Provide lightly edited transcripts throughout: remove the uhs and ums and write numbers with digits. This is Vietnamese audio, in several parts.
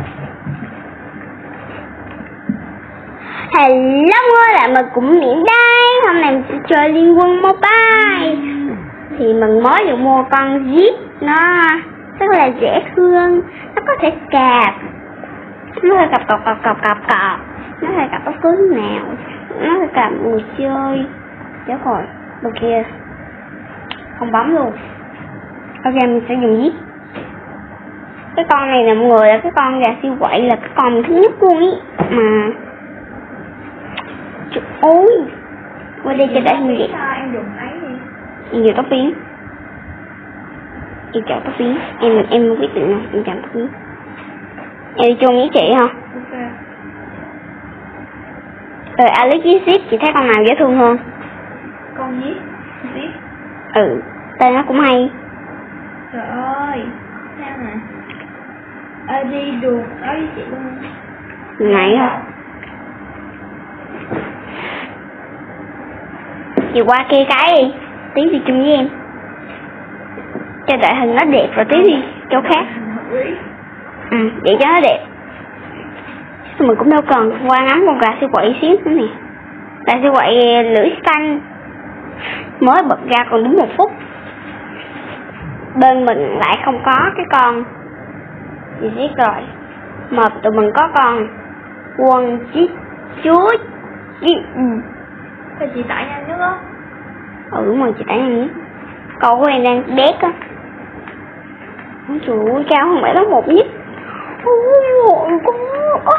Hello mọi người, lại mình cũng Nguyễn đây. Hôm nay mình sẽ chơi Liên Quân Mobile. Thì mình mới được mua con Jeep. Nó rất là dễ thương. Nó có thể cạp. Nó có thể cạp. Nó có thể cạp bất cứ lúc nào. Nó có thể cạp người chơi. Chết rồi, bên kia không bấm luôn. Ok, mình sẽ dùng Jeep. Cái con này là mọi người, là cái con gà siêu quậy, là cái con thứ nhất luôn ý. Mà ôi, qua đây cho đã như vậy. Em dùng ấy đi. Em dùng tóc biến. Em chọn tóc biến. Em quyết định rồi, em chọn tóc biến. Em đi chung với chị không? Ok. Rồi Alex với Zip, chị thấy con nào dễ thương hơn? Con Zip. Zip. Ừ, tên nó cũng hay. Trời ơi, sao nè. Đi đùa nói với chị luôn. Ngày hả? Chị qua kia cái đi, tí đi chung với em. Cho đợi hình nó đẹp rồi tí đi chỗ khác. Ừ, vậy cho nó đẹp. Mình cũng đâu cần qua ngắm con gà siêu quậy xíu nữa nè. Gà siêu quậy lưỡi xanh mới bật ra còn đúng 1 phút. Bên mình lại không có cái con gì giết rồi, mà tụi mình có con quân chít chúa. Sao chị tải nhanh nhất á? Đúng rồi, chị tải nhanh nhất. Câu của em đang đét á. Trời ơi, cao hơn 7,1 nhất. Ôi con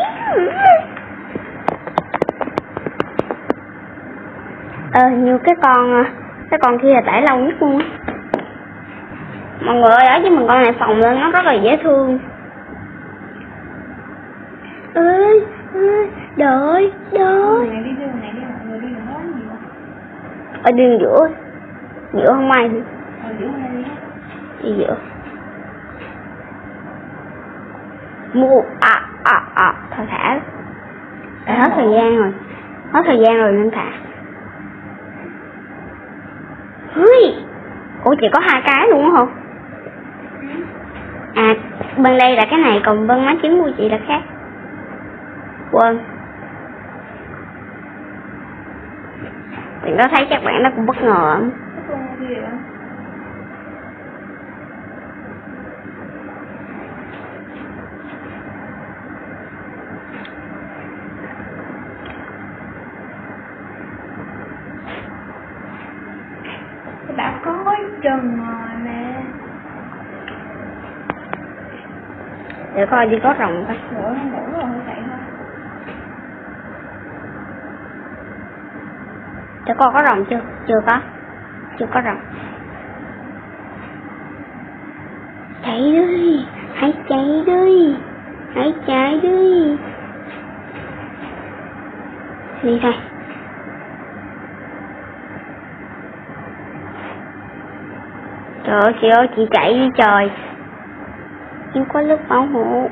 như cái con kia là tải lâu nhất luôn á. Mọi người ơi, ở với mình con này phồng lên nó rất là dễ thương. Ơi, đợi. Này đi đường này đi, mọi người đi đường đó nhiều. Ở đường giữa không ai nữa. Giữa này đi. Đi giữa. Mua thôi thả. Hết thời gian rồi nên thả. Ui, ủa chị có 2 cái luôn hả? À, bên đây là cái này, còn bên má trứng của chị là khác. Quên. Mình có thấy chắc bạn nó cũng bất ngờ lắm. Đã có chừng rồi nè. Để coi đi có rồng coi. Ủa, nó ngủ rồi không vậy thôi. Để coi có rồng chưa? Chưa có rồng. Chạy đi, hãy chạy đi. Đi thôi. Trời ơi chị ơi, chị chạy đi trời. Em có lớp bảo hộ.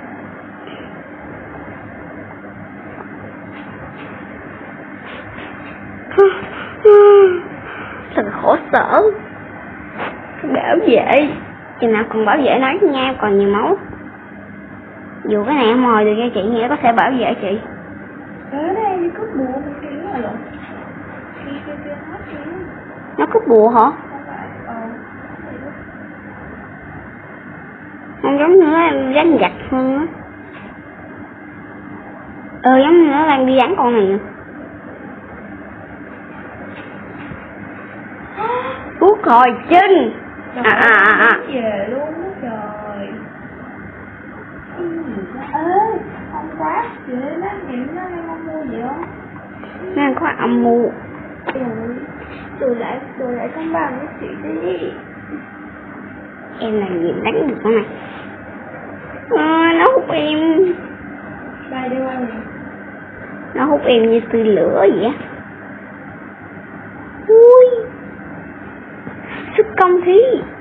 Thật khổ sở. Bảo vệ. Chừng nào còn bảo vệ nói với nhau còn nhiều máu. Dù cái này em mồi được cho chị nghĩa có thể bảo vệ chị. Tới đây đi cướp bùa bên kia là lộn. Kia hết kia. Nó cướp bùa hả? Không giống như nó đánh giặc hơn á. Giống như nó đang đi đánh con này nè. Quốc hồi chinh. Về luôn đó trời. Ê, không quá chị nó nghiệm nó đang không mua gì không? Nó đang có âm mưu. Đồ lại công bằng với chị đi. Em làm gì đánh được con này. Nó hút em. Đây đi qua nè. Nó hút em như từ lửa vậy á. Ui, sức công thí.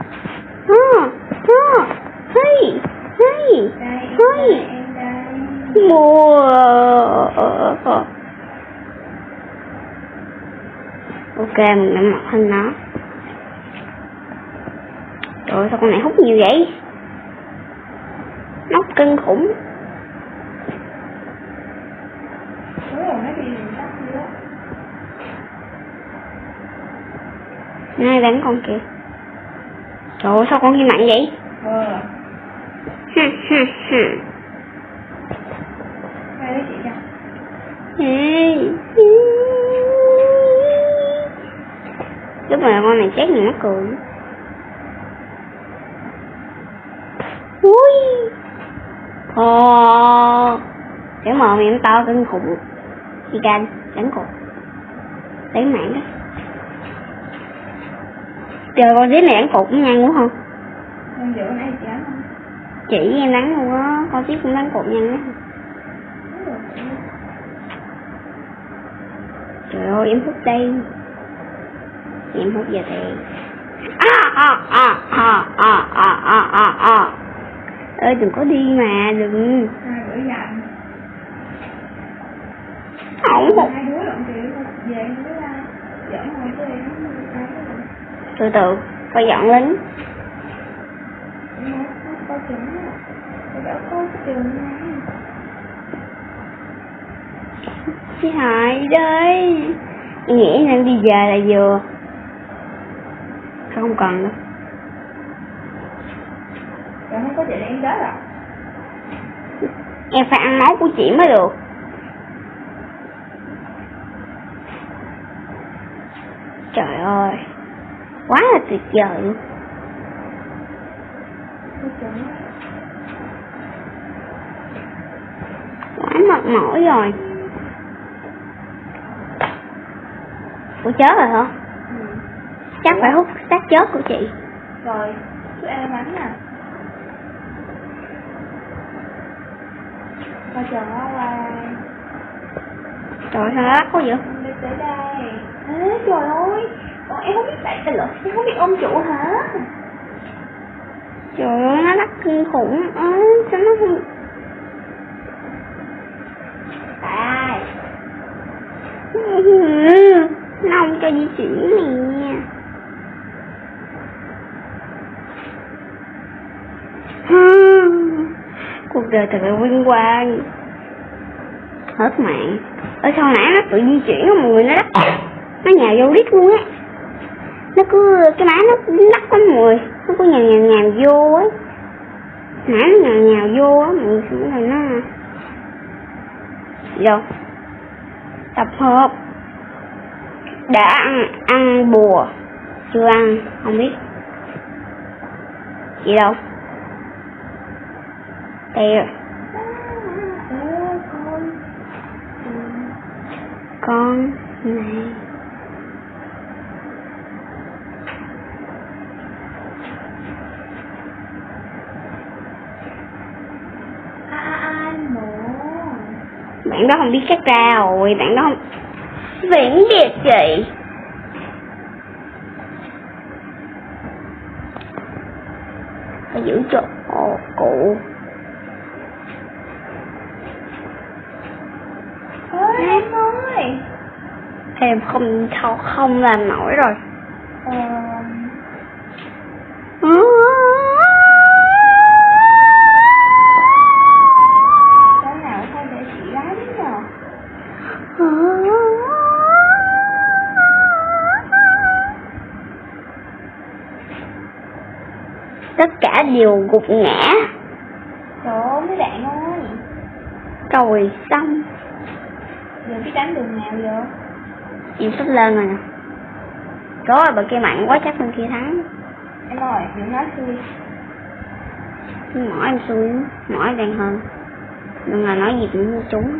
Đây. Mua. Ok, mình đã mặc hình nó. Trời ơi, sao con này hút nhiều vậy? Nó kinh khủng. Đúng rồi, nó bị mình tắt nữa. Này đánh con kìa. Trời ơi, sao con kia mạnh vậy? Đây đấy chị nha. Lúc mà con này chết nhìn nó cười. Ui. Cái mờ miệng to kinh khủng. Chị can đánh cột. Lấy mạng đó. Trời, con dế này đánh cột cũng nhanh quá không? Con giữa nãy chị đánh không? Chị với em đánh luôn á, con tiếp cũng đánh cột nhanh đó. Trời ơi, em hút đây. Em hút giờ thì ơi đừng có đi mà, đừng. Hai bữa dặn. Không hút. Hai đứa lộn chị về đứa ra. Giỡn hồi chứ em từ từ, phải dọn lính. Có chừng á. Tôi đã có cái trường này. Chị Hải đây. Em nghĩ nên đi về là vừa. Không cần đâu. Rồi không có chị là em chết rồi. Em phải ăn máu của chị mới được. Trời ơi, quá là tuyệt vời luôn. Quá mệt mỏi rồi. Ủa chết rồi hả? Chắc phải hút xác chết của chị. Rồi, chú em bắn nè. Coi chờ nó qua. Trời sao nó lắc quá vậy? Đi tới đây. Ê, trời ơi, còn em không biết tại sao lỡ, em không biết ôm trụ hả? Trời ơi, nó lắc kinh khủng. Sao nó không... Tại ai? Nó không cho di chuyển nè. Cuộc đời thật là vinh quang. Hết mạng. Ở sau nãy nó tự di chuyển mọi người, nó đắt. Nó nhào vô đít luôn á. Nó cứ cái má nó đắt lắm mọi người. Nó cứ nhào vô ấy. Nãy nó nhào vô á mọi người, xong rồi nó gì đâu. Tập hợp đã ăn bùa chưa ăn không biết gì đâu. Đây rồi. Con này bạn đó không biết cắt ra rồi, bạn đó không vĩnh biệt chị. Phải giữ chỗ cụ. Em ơi, Em không làm nổi rồi. cái nào thôi để chị gái nhờ. Tất cả đều gục ngã. Trời ơi mấy bạn ơi. Rồi xong. Giờ biết đánh đường nào vậy? Em sắp lên rồi nè. Trời ơi, bên kia mạnh quá chắc bên kia thắng. Em ơi, đừng nói xui. Mỏ em xui, mỏ em đen hơn. Đừng là nói gì cũng như chúng.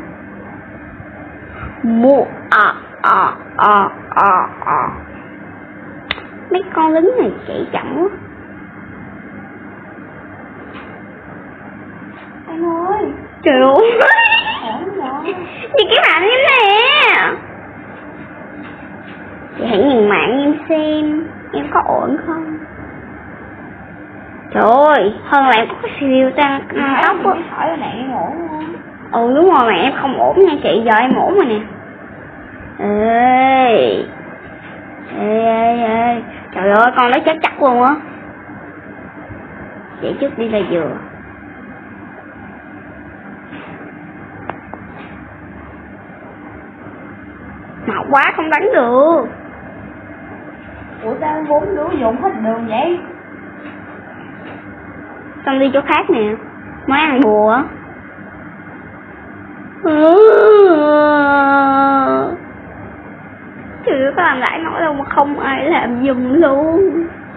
Mấy con lính này chạy chậm quá. Em ơi. Trời ơi. Ổn rồi. Thì cái bạn em nè. Chị hãy nhìn mạng em xem em có ổn không. Trời ơi, hơn là em có siêu tăng tóc á. Hỏi là bạn em ổn không? Ừ đúng rồi, mẹ em không ổn nha chị, giờ em ổn rồi nè. Ê. Trời ơi, con đó chết chắc luôn á. Chạy trước đi là vừa. Màu quá không đánh được. Ủa sao 4 đứa dùng hết đường vậy? Xong đi chỗ khác nè. Mới ăn bùa á. Chứ có làm lại nổi đâu mà không ai làm giùm luôn.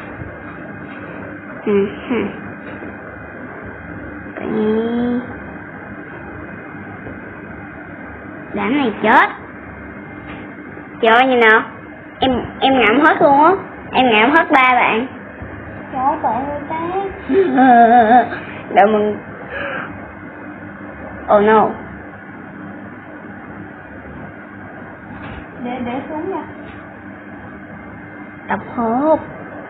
Tự nhiên đám này chết. Trời ơi, như nào? Em ngậm hết luôn á. Em ngậm hết 3 bạn. Trời ơi, tội người ta. Đợi mình. Oh no. Để xuống nha. Đập hộp.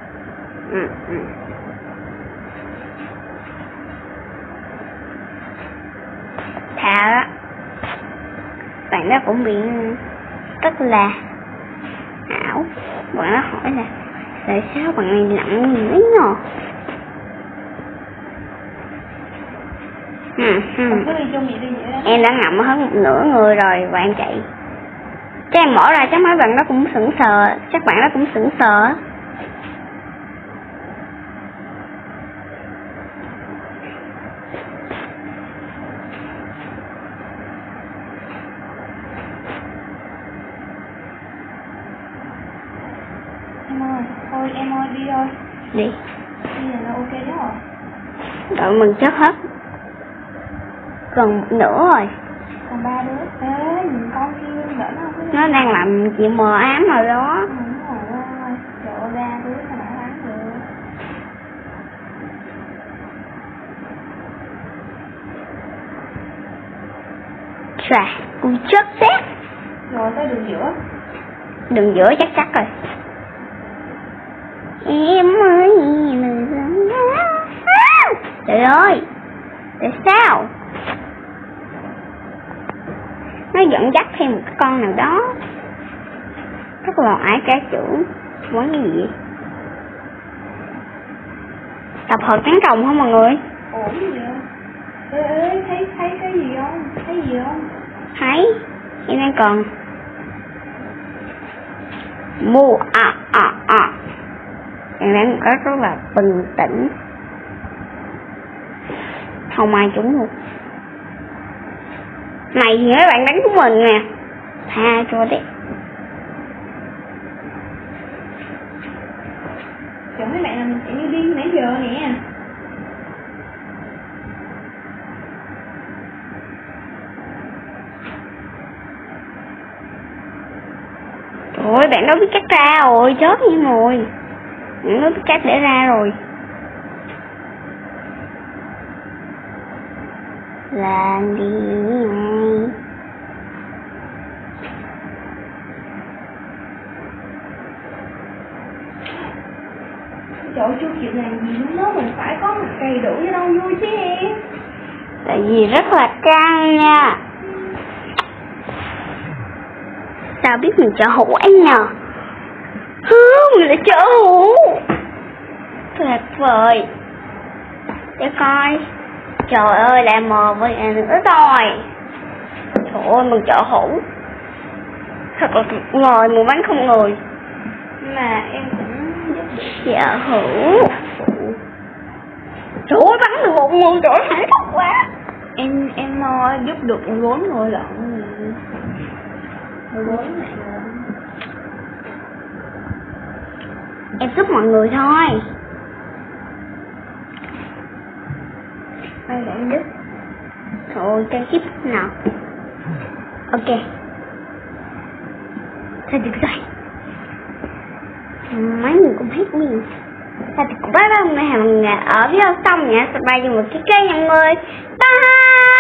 Thà đó. Bạn đó cũng bị rất là ảo. Bạn đó hỏi là tại sao bạn này nặng như thế nhờ? Cứ đi chung vậy đi vậy đó. Em đã ngậm hết một nửa người rồi, bạn chạy. Chắc em mở ra chắc mấy bạn đó cũng sững sờ. Chắc bạn đó cũng sững sờ. Em ơi, thôi em ơi đi thôi. Đi. Bây giờ là ok đó rồi. Đợi mình chết hết. Gần một nửa rồi. Còn 3 đứa. Ê, nhìn con kia đỡ nó không. Nó đang làm chuyện mờ ám rồi đó. Đúng rồi. Trời ơi, 3 đứa sao mà thắng được. Chà, cũng chết xét. Rồi tới đường giữa. Đường giữa chắc rồi. Em ơi, trời ơi, tại sao? Nó dẫn dắt thêm một con nào đó. Rất là ái cá trưởng. Muốn cái gì? Tập hợp tấn công hả mọi người? Ổn gì vậy? Ê, thấy cái gì không? Thấy gì không? Thấy, em đang còn mua em đang rất là bình tĩnh, không ai trúng luôn. Này thì mấy bạn đánh của mình nè, tha cho đấy. Trời, mấy bạn làm mình chạy như điên nãy giờ nè. Trời ơi, bạn đó biết cách ra rồi, chết như rồi. Bạn đó biết cách để ra rồi. Làm đi ngay. Trời, chưa kịp làm gì nữa, mình phải có một đầy đủ cho đâu vui chứ em. Tại vì rất là căng nha. Sao biết mình trợ hũ anh nhờ? Mình lại trợ hũ. Tuyệt vời. Để coi. Trời ơi, lại mờ với nữa rồi. Trời ơi, mình trợ hũ. Thật là tuyệt vời, mua bánh không người. Mà em cũng Trợ hũ. Trời ơi, bắn được một người, trời ơi, hạnh phúc quá. em giúp được 4 người lận. 4 này. Em giúp mọi người thôi. Ai bạn giúp? Thôi, cho kiếp nào. Ok. Thôi được rồi. Mấy người cũng hết miệng. Thôi thì cũng bye bye mọi người ở phía sau nhà. Bye cho một cái kênh nha mọi người. Bye.